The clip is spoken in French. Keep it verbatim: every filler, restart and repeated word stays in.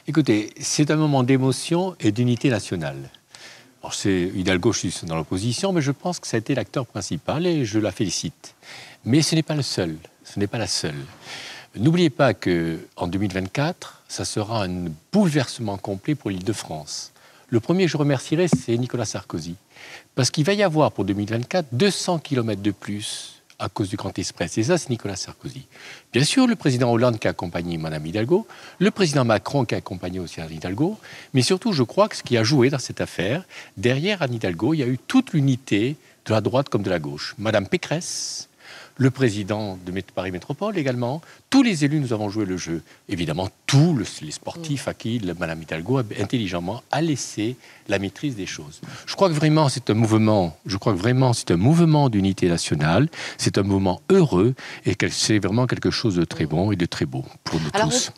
Écoutez, c'est un moment d'émotion et d'unité nationale. Alors c'est Hidalgo, je suis dans l'opposition, mais je pense que ça a été l'acteur principal et je la félicite. Mais ce n'est pas le seul, ce n'est pas la seule. N'oubliez pas qu'en deux mille vingt-quatre, ça sera un bouleversement complet pour l'Île-de-France. Le premier que je remercierai, c'est Nicolas Sarkozy. Parce qu'il va y avoir pour deux mille vingt-quatre deux cents kilomètres de plus à cause du Grand Express. Et ça, c'est Nicolas Sarkozy. Bien sûr, le président Hollande qui a accompagné Mme Hidalgo, le président Macron qui a accompagné aussi Anne Hidalgo, mais surtout, je crois que ce qui a joué dans cette affaire, derrière Anne Hidalgo, il y a eu toute l'unité de la droite comme de la gauche. Mme Pécresse, le président de Paris Métropole également, tous les élus, nous avons joué le jeu. Évidemment, tous les sportifs à qui Mme Hidalgo, intelligemment, a laissé la maîtrise des choses. Je crois que vraiment, c'est un mouvement, je crois que vraiment, c'est un mouvement d'unité nationale, c'est un mouvement heureux et que c'est vraiment quelque chose de très bon et de très beau pour nous Alors, tous.